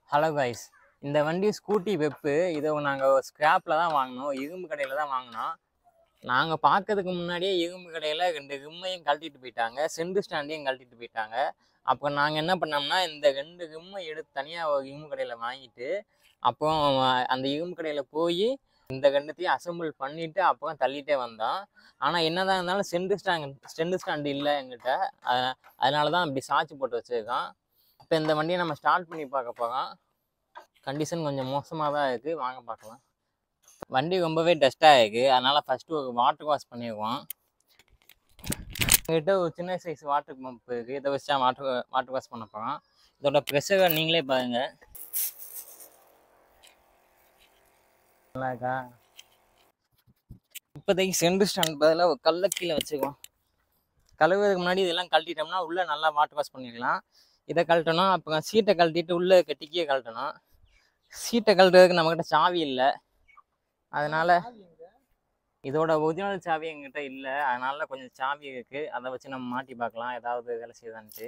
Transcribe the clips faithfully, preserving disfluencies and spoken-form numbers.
Hello guys, இந்த வண்டி scooty வெப்பு. இதை நாங்கள் ஸ்கிராப்பில் தான் வாங்கினோம், இரும்பு கடையில் தான் வாங்கினோம். நாங்கள் பார்க்கறதுக்கு முன்னாடியே இரும்பு கடையில் ரெண்டு ரிம்மையும் கழட்டிட்டு போயிட்டாங்க, சென்டு ஸ்டாண்டையும் கழட்டிட்டு போயிட்டாங்க. அப்போ நாங்கள் என்ன பண்ணோம்னா, இந்த ரெண்டு ரிம்மை எடுத்து தனியாக ஒரு இரும்பு கடையில் வாங்கிட்டு, அப்புறம் அந்த இரும்பு கடையில் போய் இந்த ரெண்டுத்தையும் அசம்பிள் பண்ணிவிட்டு அப்புறம் தள்ளிகிட்டே வந்தோம். ஆனால் என்னதான் இருந்தாலும் சென்டு ஸ்டாண்ட் சென்டு ஸ்டாண்டு இல்லை எங்கிட்ட, அதனால தான் அப்படி சாட்சி போட்டு வச்சுருக்கோம். இப்போ இந்த வண்டியை நம்ம ஸ்டார்ட் பண்ணி பார்க்க போகிறோம். கண்டிஷன் கொஞ்சம் மோசமாக தான் இருக்குது, வாங்க பார்க்கலாம். வண்டி ரொம்பவே டஸ்ட்டாக இருக்குது, அதனால் ஃபஸ்ட்டு ஒரு வாட்டர் வாஷ் பண்ணிடுவோம். எங்கள்கிட்ட ஒரு சின்ன சைஸ் வாட்டர் பம்ப் இருக்குது, இதை வச்சு தான் வாட்டர் வாட்டர் வாஷ் பண்ண போகிறோம். இதோட ப்ரெஷரை நீங்களே பாருங்கள். நல்லாக்கா? இப்போதைக்கு சென்டு ஸ்டாண்ட் பதிலாக ஒரு கல்லை கீழே வச்சுக்குவோம். கழுவுறதுக்கு முன்னாடி இதெல்லாம் கழட்டிட்டோம்னா உள்ளே நல்லா வாட்டர் வாஷ் பண்ணிடலாம். இதை கழட்டணும், அப்புறம் சீட்டை கழட்டிட்டு உள்ளே கட்டிக்கியே கழட்டணும். சீட்டை கழட்டுறதுக்கு நம்மக்கிட்ட சாவி இல்லை, அதனால் இதோட ஒரிஜினல் சாவி எங்கிட்ட இல்லை, அதனால கொஞ்சம் சாவி இருக்குது, அதை வச்சு நம்ம மாட்டி பார்க்கலாம் ஏதாவது வேலை செய்யுதான்ட்டு.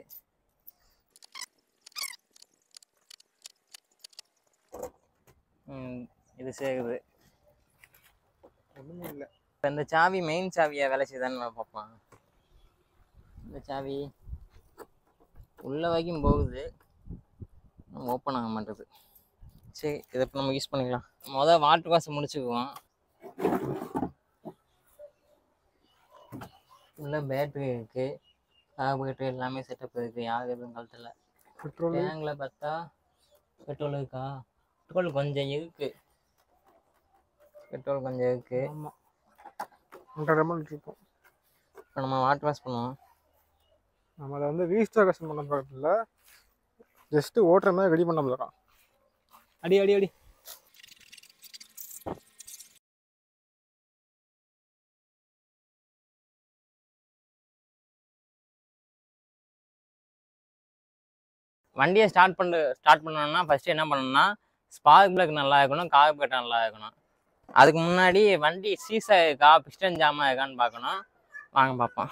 இது சேருது ஒன்றுமே இல்லை. இப்போ இந்த சாவி மெயின் சாவியை வேலை செய்யுதான்னு பார்ப்போம். இந்த சாவி உள்ள வரைக்கும் போகுது, ஓப்பன் ஆக மாட்டேது. சரி, இதை இப்போ நம்ம யூஸ் பண்ணிக்கலாம். மொதல் வாட்டர் வாஷ் முடிச்சுக்குவோம். உள்ள பேட்ரி இருக்குது, கார்பரேட்டர் எல்லாமே செட்டப் இருக்குது, யாரும் எதுவும் கழட்டல. பெட்ரோல் டேங்கில் பார்த்தா பெட்ரோல் இருக்கா? பெட்ரோல் கொஞ்சம் இருக்குது, பெட்ரோல் கொஞ்சம் இருக்குது. ஆமாம், ஒன்றரை எம்எல் இருக்கும். இப்போ நம்ம வாட்டர் வாஷ் பண்ணுவோம். நம்மளை வந்து ரீஸ்டாரேஷன் பண்ண போகிறதில்ல, ஜஸ்ட்டு ஓட்டுற மாதிரி ரெடி பண்ண போகிறோம். அடி அடி அடி வண்டியை ஸ்டார்ட் பண்ண ஸ்டார்ட் பண்ணணும்னா ஃபஸ்ட்டு என்ன பண்ணணும்னா, ஸ்பார்க் பிளக் நல்லா இருக்கணும், கார்பரேட்டர் நல்லா இருக்கணும். அதுக்கு முன்னாடி வண்டி சீஸா இருக்கா, பிஸ்டன் ஜாமா இருக்கான்னு பார்க்கணும். வாங்க பார்ப்போம்.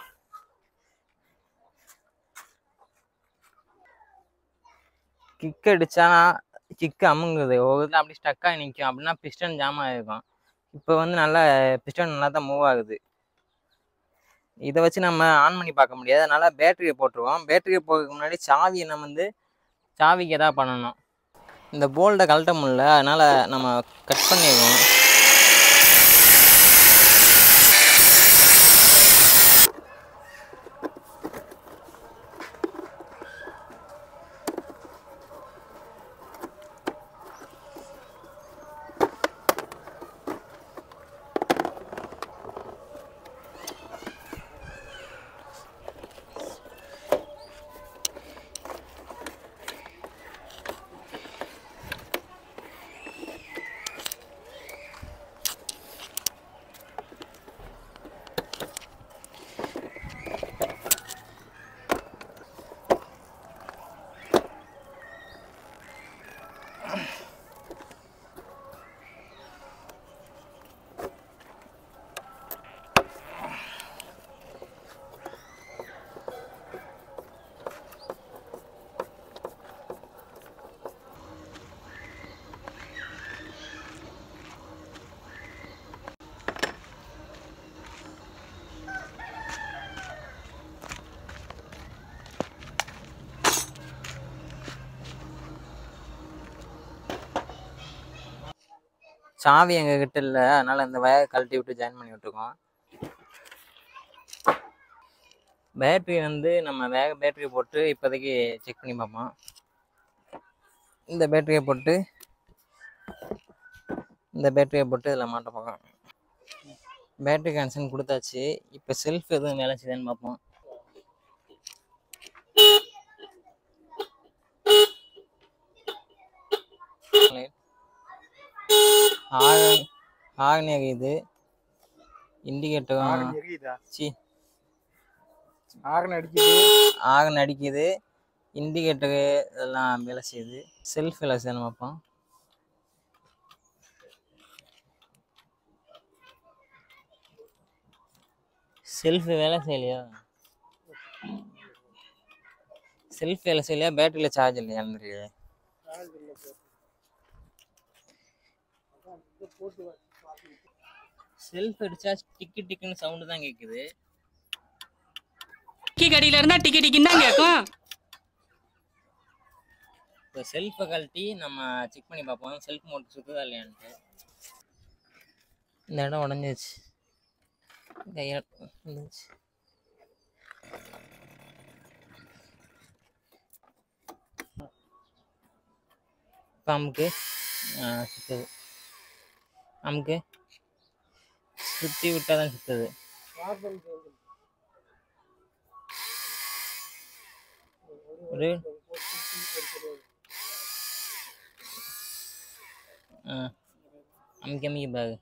கிக் அடித்தா கிக்கு அமுங்குது, ஒரு இதில் அப்படி ஸ்டக்காகி நிற்கும், அப்படின்னா பிஸ்டன் ஜாமா இருக்கும். இப்போ வந்து நல்லா பிஸ்டன் நல்லா தான் மூவ் ஆகுது. இதை வச்சு நம்ம ஆன் பண்ணி பார்க்க முடியாது, அதனால் பேட்டரியை போட்டுருவோம். பேட்டரியை போகிறதுக்கு முன்னாடி சாவியை நம்ம வந்து சாவிக்கு எதாவது பண்ணணும். இந்த போல்ட்டை கழட்ட முடியல, அதனால் நம்ம கட் பண்ணிடுவோம். சாவி எங்ககிட்ட இல்லை, அதனால் இந்த வயரை கழட்டி விட்டு ஜாயின் பண்ணி விட்டுருக்கோம். பேட்ரி வந்து நம்ம வேக பேட்டரியை போட்டு இப்போதைக்கு செக் பண்ணி பார்ப்போம். இந்த பேட்டரியை போட்டு இந்த பேட்டரியை போட்டு இதில் மாட்ட பார்க்கலாம். பேட்டரி கனெக்ஷன் கொடுத்தாச்சு. இப்போ செல்ஃப் எதுவும் வேலை செய்யுதான்னு பார்ப்போம். ஹார்ன் ஹார்ன் எரியுது, இண்டிகேட்டரும் சி ஹார்ன் அடிக்குது ஹார்ன் அடிக்குது, இண்டிகேட்டரு இதெல்லாம் வேலை செய்யுது. செல்ஃப் வேலை செய்யணும் பார்ப்போம். செல்ஃப் வேலை செய்யலையா? செல்ஃப் வேலை செய்யலையா? பேட்டரியில் சார்ஜ் இல்லையான்னு தெரியல. செல்ஃப் அடிச்சா டிக்கு டிக்குன்னு சவுண்டு தான் கேட்குது. டிக்கி கடையில இருந்தா டிக்கி டிக்கின்னு தான் கேட்கும். இப்போ செல்ஃபை கழட்டி நம்ம செக் பண்ணி பார்ப்போம் செல்ஃப் மோட்டர் சுற்றுதா இல்லையான்ட்டு. இந்த இடம் உடஞ்சிச்சு, கையில் வந்துச்சு. இப்போ அமுக்கு சுற்றுது, அமுக்கு சுற்றி விட்டால் தான் சுற்றுது. ஒரு ஆ அமுக்கி அமுக்கி பாகு.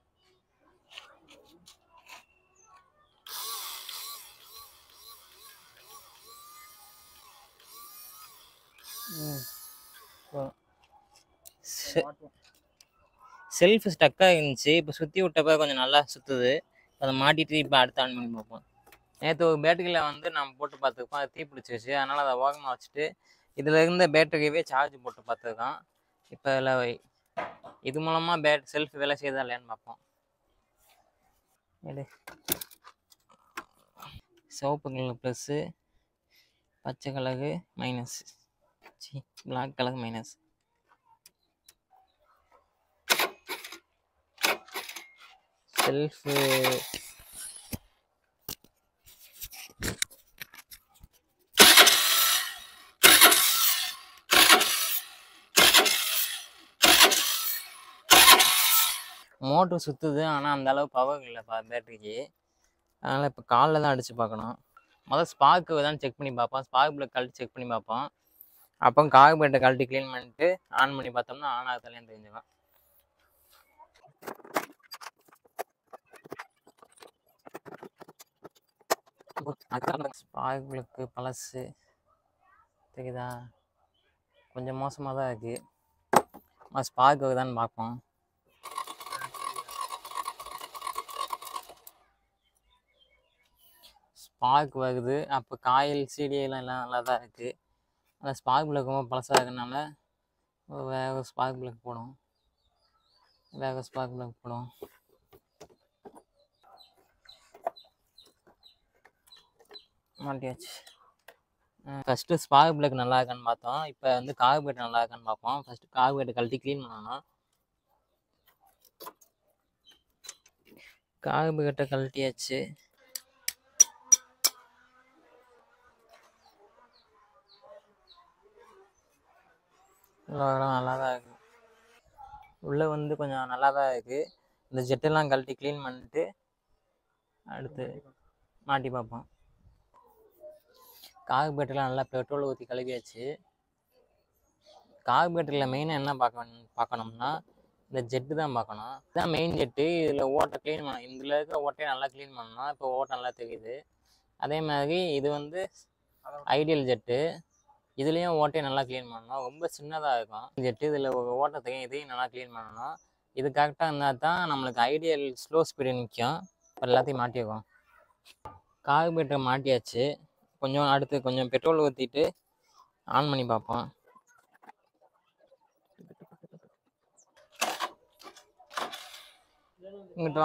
செல்ஃப் ஸ்டக்காக இருந்துச்சு, இப்போ சுற்றி விட்டப்ப கொஞ்சம் நல்லா சுற்றுது. அதை மாட்டிட்டு இப்போ அடுத்து ஆன் பண்ணி பார்ப்போம். நேற்று ஒரு பேட்டரியில் வந்து நம்ம போட்டு பார்த்துருக்கோம், அது தீ பிடிச்சிருச்சு. அதனால் அதை ஓரமாக வச்சுட்டு இதில் இருந்த பேட்டரியவே சார்ஜ் போட்டு பார்த்துருக்கோம். இப்போ இதில் இது மூலமாக பேட் செல்ஃப் வேலை செய்யுதா இல்லையான்னு பார்ப்போம். எடு சிவப்பு கலர் ப்ளஸ்ஸு, பச்சை கலரு மைனஸ், சி black colour minus. Self motor சுற்றுது, ஆனால் அந்த அளவு பவர் இல்லைப்பா பேட்டரிக்கு. அதனால் இப்போ காலில் தான் அடித்து பார்க்கணும். முதல் ஸ்பார்க்கு தான் செக் பண்ணி பார்ப்போம். ஸ்பார்க் பிளக் கழட்டி செக் பண்ணி பார்ப்போம். அப்போ கார்பரேட்டை கழட்டி க்ளீன் பண்ணிட்டு ஆன் பண்ணி பார்த்தோம்னா ஆன் ஆகுதுலேன்னு தெரிஞ்சுக்கலாம். ஸ்பார்க் பிளக்கு பழசு தெரியுதா, கொஞ்சம் மோசமாக தான் இருக்குது. ஸ்பார்க் வருதான்னு பார்ப்போம். ஸ்பார்க் வருது. அப்போ காயில் சீடியெல்லாம் எல்லாம் நல்லா தான் இருக்குது. அந்த ஸ்பார்க் பிளக் ரொம்ப பழசாக இருக்கிறதுனால வேறு ஸ்பார்க் பிளக் போடும், வேறு ஸ்பார்க் பிளக் போடும். மாட்டியாச்சு. ஃபஸ்ட்டு ஸ்பார்க் பிளக் நல்லா இருக்கான்னு பார்த்தோம். இப்போ வந்து கார்பரேட்டர் நல்லா இருக்கான்னு பார்ப்போம். ஃபஸ்ட்டு கார்பரேட்டர் கழட்டி க்ளீன் பண்ணணும். கார்பரேட்டர் கழட்டியாச்சு. நல்லா தான் இருக்குது, உள்ளே வந்து கொஞ்சம் நல்லா தான் இருக்குது. இந்த ஜெட்டெல்லாம் கழட்டி க்ளீன் பண்ணிட்டு அடுத்து மாட்டி பார்ப்போம். கார்பரேட்டர்லாம் நல்லா பெட்ரோல் ஊற்றி கழுவியாச்சு. கார்பரேட்டரில் மெயினாக என்ன பார்க்க பார்க்கணும்னா இந்த ஜெட்டு தான் பார்க்கணும். இதுதான் மெயின் ஜெட்டு. இதில் ஓட்டை க்ளீன் பண்ணணும். இதில் இருக்கிற ஓட்டையை நல்லா க்ளீன் பண்ணணும். இப்போ ஓட்டை நல்லா தெரியுது. அதே மாதிரி இது வந்து ஐடியல் ஜெட்டு. இதுலேயும் ஓட்டையை நல்லா க்ளீன் பண்ணணும். ரொம்ப சின்னதாக இருக்கும் ஜெட்டு. இதில் ஒரு ஓட்டை தெரியும், இதையும் நல்லா க்ளீன் பண்ணணும். இது கரெக்டாக இருந்தால் தான் நம்மளுக்கு ஐடியல் ஸ்லோ ஸ்பீடு நிற்கும். இப்போ எல்லாத்தையும் மாட்டிடுவோம். கார்பரேட்டர் மாட்டியாச்சு. கொஞ்சம் அடுத்து கொஞ்சம் பெட்ரோல் ஊற்றிட்டு ஆன் பண்ணி பார்ப்போம். இங்கிட்ட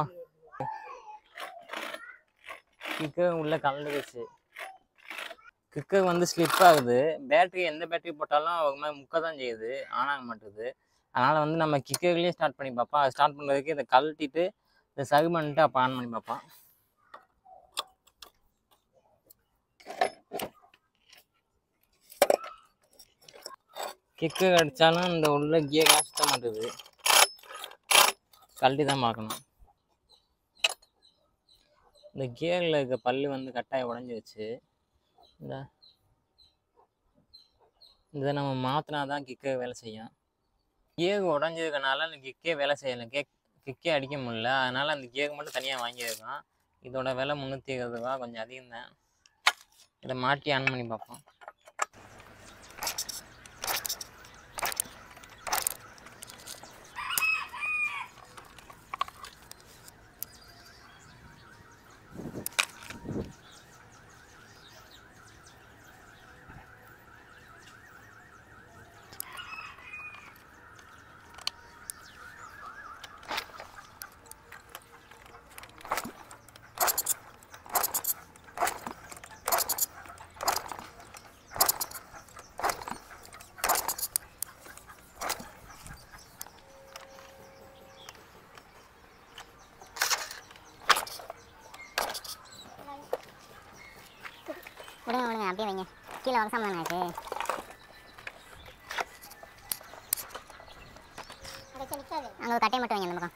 கிக்கர் உள்ள கலந்துருச்சு. கிக்கர் வந்து ஸ்லிப் ஆகுது. பேட்டரி எந்த பேட்டரி போட்டாலும் ஒரு மாதிரி முக்க தான் செய்யுது, ஆன் ஆக மாட்டுது. அதனால் வந்து நம்ம கிக்கர்லேயே ஸ்டார்ட் பண்ணி பார்ப்போம். அதை ஸ்டார்ட் பண்ணுறதுக்கு இதை கழட்டிட்டு இதை சரி பண்ணிட்டு அப்போ ஆன் பண்ணி பார்ப்போம். கிக்கர் அடித்தாலும் இந்த உள்ள கியர்லாம் சுத்த மாட்டுது, கழட்டி தான் பார்க்கணும். இந்த கியரில் இருக்க பல்லு வந்து கட்டாயம் உடஞ்சிருச்சு. இந்த இதை நம்ம மாற்றினா தான் கிக்கே வேலை செய்யும். கியர் உடஞ்சதுனால அந்த கிக்கே வேலை செய்யலை, கேக் கிக்கே அடிக்க முடியல. அதனால் அந்த கியர் மட்டும் தனியாக வாங்கியிருக்கோம். இதோட விலை முந்நூற்றி இருபது ரூபா, கொஞ்சம் அதிகம் தான். இதை மாட்டி ஆன் பண்ணி பார்ப்போம். அப்படியே வைங்க. கீழே வகசாம தானே இருக்கு. அங்கே ஒரு கட்டையை மட்டும் வைங்க அந்த பக்கம்.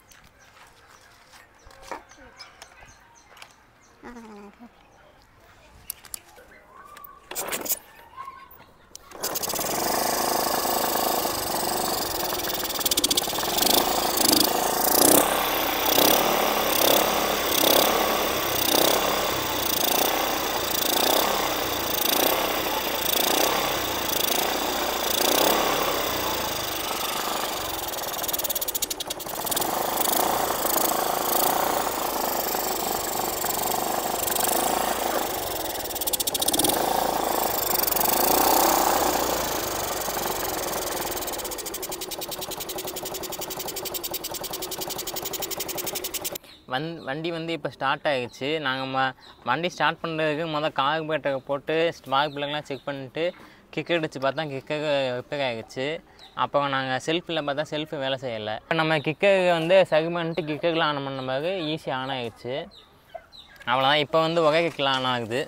வந் வண்டி வந்து இப்போ ஸ்டார்ட் ஆகிடுச்சு. நாங்கள் ம வண்டி ஸ்டார்ட் பண்ணுறதுக்கு மொதல் கார்பரேட்டரை போட்டு ஸ்பார்க் பிளக்லாம் செக் பண்ணிட்டு கிக்கர் அடித்து பார்த்தா கிக்கர் ரிப்பேர் ஆகிடுச்சு. அப்போ நாங்கள் செல்ஃபில் பார்த்தா செல்ஃபு வேலை செய்யலை. நம்ம கிக்கர் வந்து சரி பண்ணிட்டு கிக்கர்லாம் ஆன் பண்ண மாதிரி ஈஸியாக ஆன் ஆகிடுச்சு. அவ்வளோதான். இப்போ வந்து ஒரே கிக்கில் ஆன் ஆகுது.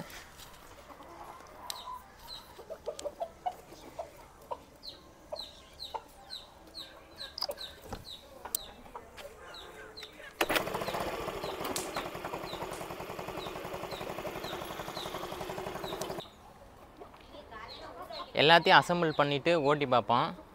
எல்லாத்தையும் அசம்பிள் பண்ணிவிட்டு ஓட்டி பார்ப்போம்.